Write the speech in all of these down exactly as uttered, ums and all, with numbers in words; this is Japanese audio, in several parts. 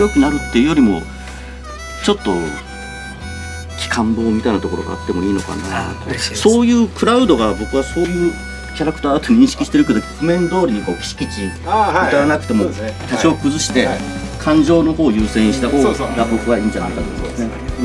良くなるっていうよりもちょっと機関棒みたいなところがあってもいいのかな。そういうクラウドが僕はそういうキャラクターだと認識してるけど、譜面通りにこうキチキチ歌わなくても多少崩して感情の方を優先した方が僕はいいんじゃないかと思いますね。うん。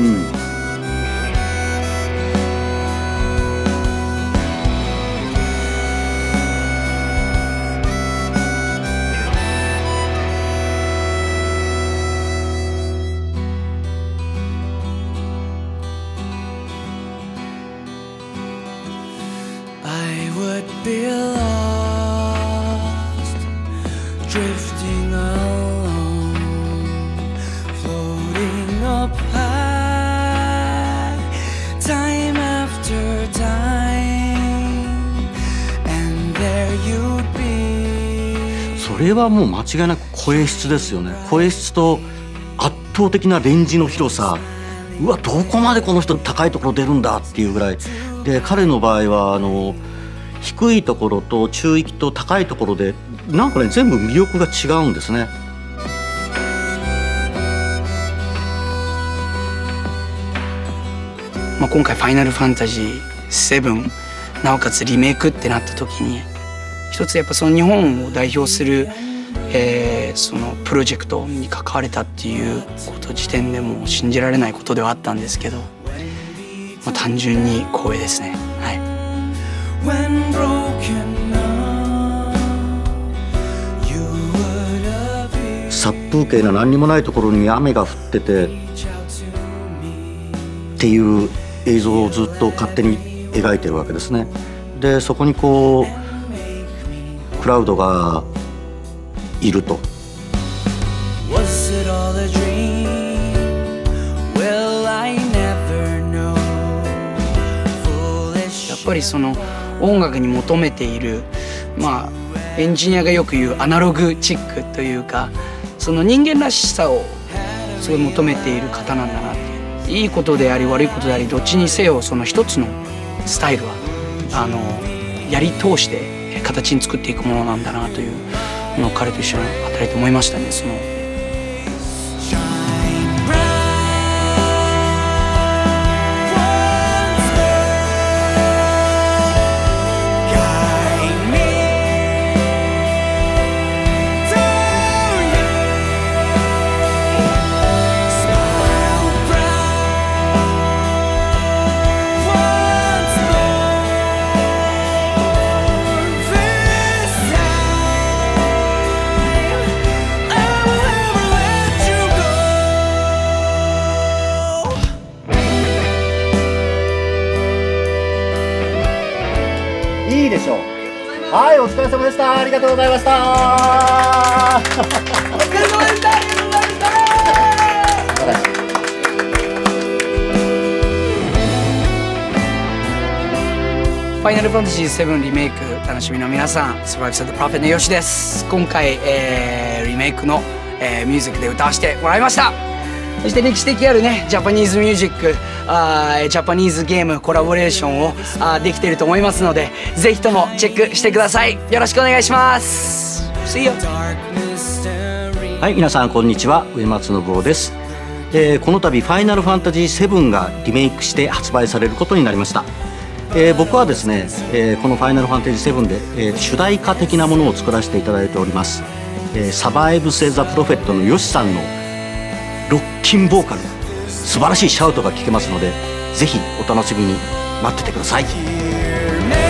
I would be lost, drifting alone, floating up high, time after time, and there you'd be. それはもう間違いなく声質ですよね。声質と圧倒的なレンジの広さ。うわ、どこまでこの人高いところ出るんだっていうぐらいで、彼の場合はあの低いところと中域と高いところでなんかね全部魅力が違うんですね。 まあ今回「ファイナルファンタジーセブン」なおかつリメイクってなった時に一つやっぱその日本を代表する、えー、そのプロジェクトに関われたっていうこと時点でもう信じられないことではあったんですけど、まあ、単純に光栄ですね。はい。 殺風景な何にもないところに雨が降っててっていう映像をずっと勝手に描いてるわけですね。でそこにこうクラウドがいると。 やっぱりその音楽に求めている、まあエンジニアがよく言うアナログチックというか、その人間らしさをすごい求めている方なんだなって。いいことであり悪いことでありどっちにせよその一つのスタイルはあのやり通して形に作っていくものなんだなというのを彼と一緒に働いて思いましたね。そのいいでしょう。はい、お疲れ様でした。ありがとうございました。お疲れ様でした。ありがとうございました。 ファイナルファンタジーセブンリメイク楽しみの皆さん、サバイブ・ザ・プロフェットのヨシです。今回、えー、リメイクの、えー、ミュージックで歌わせてもらいました。そして歴史的あるねジャパニーズミュージック、あージャパニーズゲームコラボレーションをあできていると思いますので、ぜひともチェックしてください。よろしくお願いします。See you。 はい、皆さんこんにちは、上松信夫です。えー、この度ファイナルファンタジーセブンがリメイクして発売されることになりました。えー、僕はですね、えー、このファイナルファンタジーセブンで、えー、主題歌的なものを作らせていただいております。えー、サバイブ・セ・ザ・プロフェットのヨシさんのロッキンボーカル、素晴らしいシャウトが聞けますので、ぜひお楽しみに待っててください。